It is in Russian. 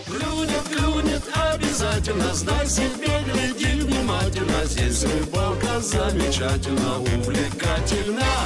Клюнет, клюнет обязательно, знай себе, гляди внимательно. Здесь рыбалка замечательно, увлекательно.